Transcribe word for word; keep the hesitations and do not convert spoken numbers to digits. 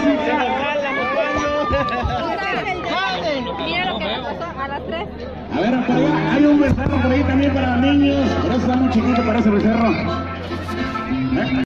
música. Mira lo que me pasó a las tres. A ver, por allá, hay un becerro por ahí también para niños, pero eso está muy chiquito para ese becerro.